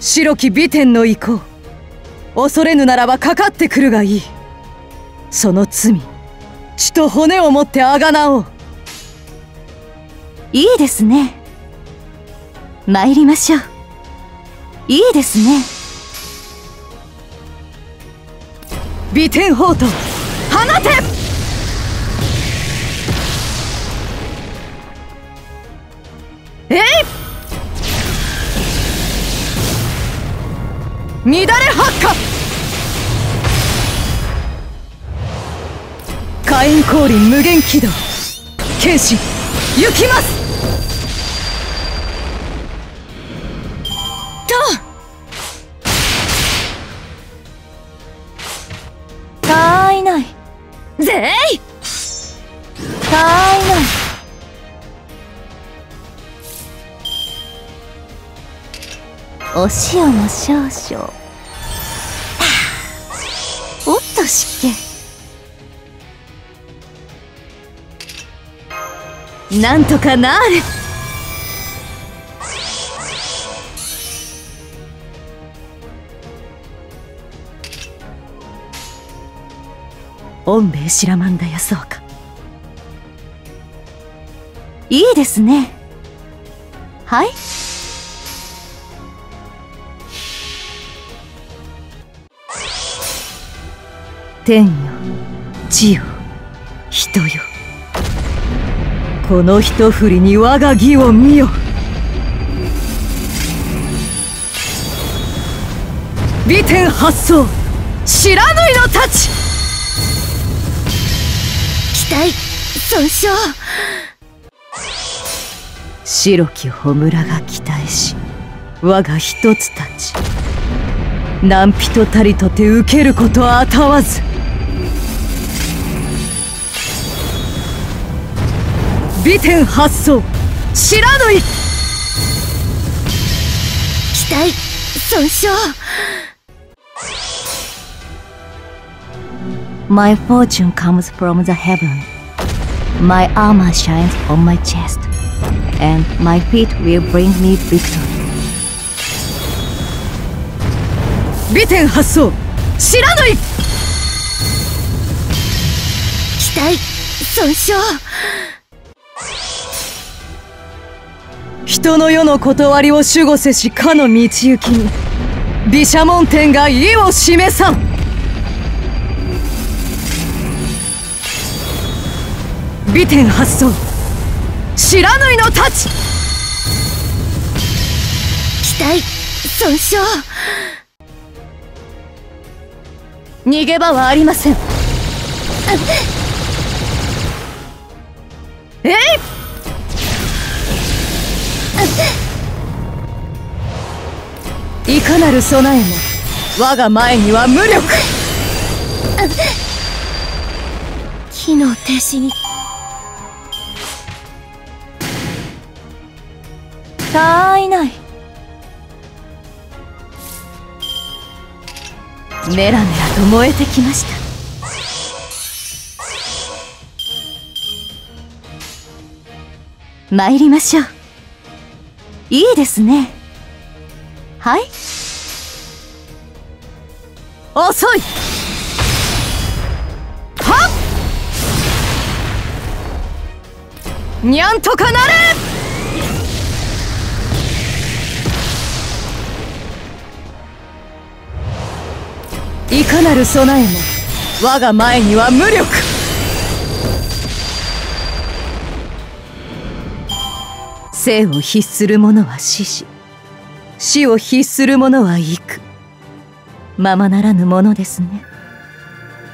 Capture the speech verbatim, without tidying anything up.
白き美天の意向、恐れぬならばかかってくるがいい。その罪、血と骨をもってあがなおう。 いいですね。参りましょう。いいですね。 美天砲と放て。えい！乱れ発火。火炎降臨無限軌道、剣心行きます。 とたーいないぜいたーいない。お塩も少々。おっと湿気。 なんとかなる。御兵衛白曼だやそうか。 いいですね。はい。 天よ地よ人よ、この一振りに我が義を見よ。美天発想、知らぬいの太刀。 期待損傷。 白き穂村が期待し、我が一つたち何人たりとて受けることあたわず。美天発想、知らぬい。 期待損傷。My fortune comes from the heaven. My armor shines on my chest, and my feet will bring me victory. 美天発想、知らぬい。 期待損傷。 人の世の断りを守護せしかの道行きに、毘沙門天が意を示さん。美天発想、知らぬいの太刀。 期待損傷。 逃げ場はありません。えい！いかなる備えも我が前には無力。 機能停止に。たーいない。 メラメラと燃えてきました。 参りましょう。いいですね。はい。 遅い。はっ！にゃんとかなれ！いかなる備えも我が前には無力。生を必する者は死し、死を必する者は生く。ままならぬものですね。